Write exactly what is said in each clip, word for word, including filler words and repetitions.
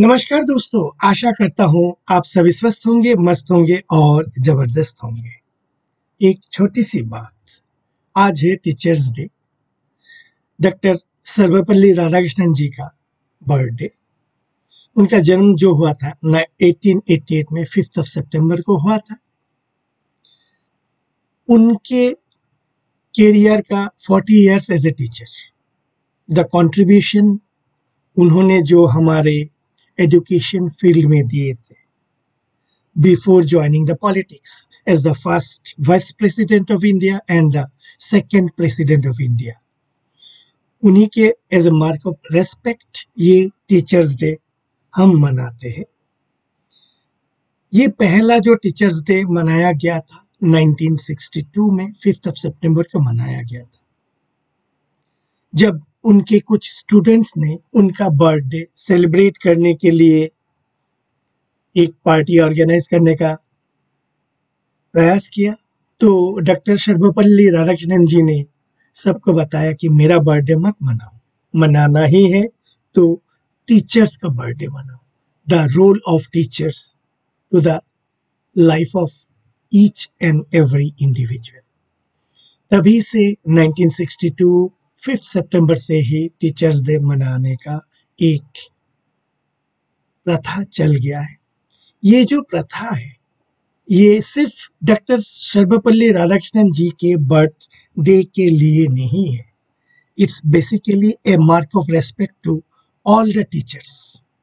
नमस्कार दोस्तों, आशा करता हूँ आप सभी स्वस्थ होंगे, मस्त होंगे और जबरदस्त होंगे। एक छोटी सी बात, आज है teachers day. Doctor Sarvepalli Radhakrishnan ji का बर्थडे। उनका जन्म जो हुआ था अठारह सौ अट्ठासी में फिफ्थ ऑफ सितंबर को हुआ था। उनके कैरियर का चालीस years as a teacher, the contribution उन्होंने जो हमारे एजुकेशन फील्ड में दिए थे before joining the politics as the first vice president of India and the second president of India. उन्हीं के as a mark of respect ये टीचर्स डे हम मनाते हैं। ये पहला जो टीचर्स डे मनाया गया था उन्नीस सौ बासठ में फिफ्थ ऑफ सितंबर को मनाया गया था, जब उनके कुछ स्टूडेंट्स ने उनका बर्थडे सेलिब्रेट करने के लिए एक पार्टी ऑर्गेनाइज करने का प्रयास किया। तो डॉक्टर सर्वपल्ली राधाकृष्णन जी ने सबको बताया कि मेरा बर्थडे मत मनाओ, मनाना ही है तो टीचर्स का बर्थडे मनाओ। The role of teachers to the life of each and every individual. तभी से उन्नीस सौ बासठ फिफ्थ सितंबर से ही टीचर्स डे मनाने का एक प्रथा चल गया है। ये जो प्रथा है ये सिर्फ डॉक्टर सर्वपल्ली राधाकृष्णन जी के बर्थ डे के लिए नहीं है। It's basically a mark of respect to all the teachers.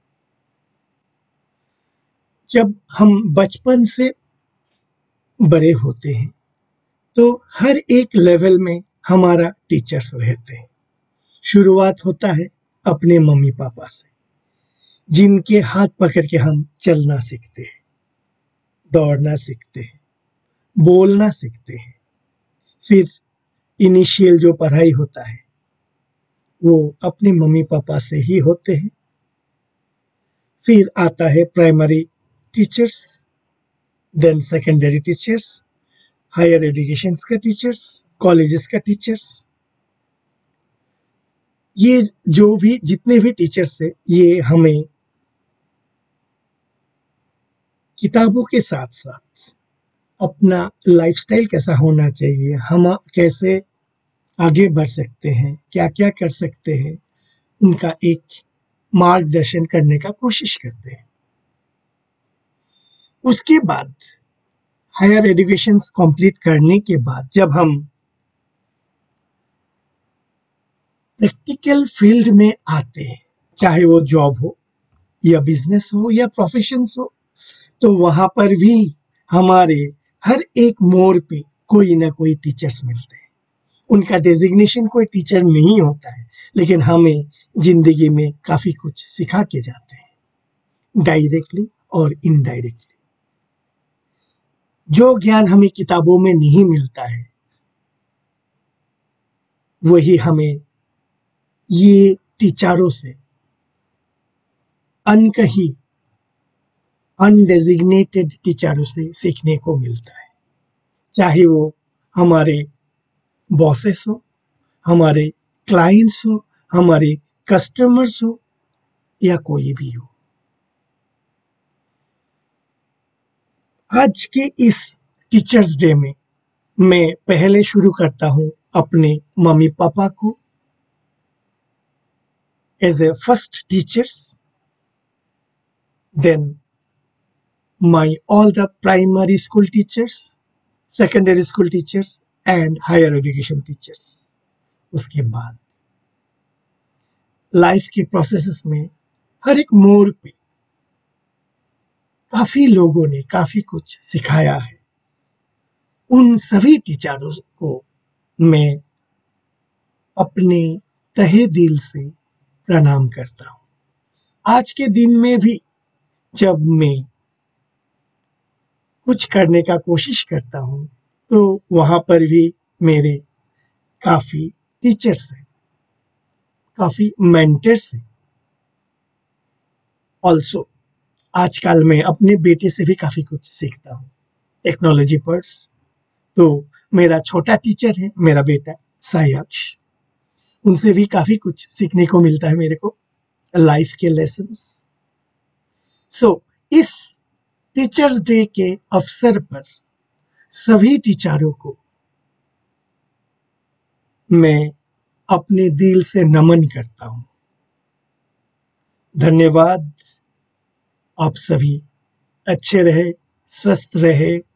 जब हम बचपन से बड़े होते हैं तो हर एक लेवल में हमारा टीचर्स रहते हैं। शुरुआत होता है अपने मम्मी पापा से, जिनके हाथ पकड़ के हम चलना सीखते हैं, दौड़ना सीखते हैं, बोलना सीखते हैं। फिर इनिशियल जो पढ़ाई होता है वो अपने मम्मी पापा से ही होते हैं। फिर आता है primary teachers, then secondary teachers, higher education का टीचर्स, कॉलेजेस का टीचर्स। ये जो भी जितने भी टीचर्स है ये हमें किताबों के साथ साथ अपना लाइफस्टाइल कैसा होना चाहिए, हम कैसे आगे बढ़ सकते हैं, क्या क्या कर सकते हैं, उनका एक मार्गदर्शन करने का कोशिश करते हैं। उसके बाद हायर एजुकेशन कंप्लीट करने के बाद जब हम प्रैक्टिकल फील्ड में आते हैं, चाहे वो जॉब हो या बिजनेस हो या प्रोफेशंस हो, तो वहां पर भी हमारे हर एक मोड़ पे कोई ना कोई टीचर्स मिलते हैं। उनका डेजिग्नेशन कोई टीचर नहीं होता है, लेकिन हमें जिंदगी में काफी कुछ सिखा के जाते हैं, डायरेक्टली और इनडायरेक्टली। जो ज्ञान हमें किताबों में नहीं मिलता है वही हमें ये टीचरों से अनकही अनडेजिग्नेटेड टीचरों से सीखने को मिलता है। चाहे वो हमारे बॉसेस हो, हमारे क्लाइंट्स हो, हमारे कस्टमर्स हो या कोई भी हो। आज के इस टीचर्स डे में मैं पहले शुरू करता हूं अपने मम्मी पापा को as a first teachers, then my all the primary school teachers, secondary school teachers and higher education teachers. उसके बाद लाइफ के प्रोसेसेस में हर एक मोड़ पे काफी लोगों ने काफी कुछ सिखाया है। उन सभी टीचरों को मैं अपने तहे दिल से प्रणाम करता हूं। आज के दिन में भी जब मैं कुछ करने का कोशिश करता हूं तो वहां पर भी मेरे काफी टेचर्स हैं, काफी मेंटर्स हैं। ऑल्सो आजकल मैं अपने बेटे से भी काफी कुछ सीखता हूं। टेक्नोलॉजी पर्स तो मेरा छोटा टीचर है, मेरा बेटा सायक्ष। उनसे भी काफी कुछ सीखने को मिलता है मेरे को, लाइफ के लेसन्स। सो so, इस टीचर्स डे के अवसर पर सभी टीचरों को मैं अपने दिल से नमन करता हूं। धन्यवाद। आप सभी अच्छे रहे, स्वस्थ रहे,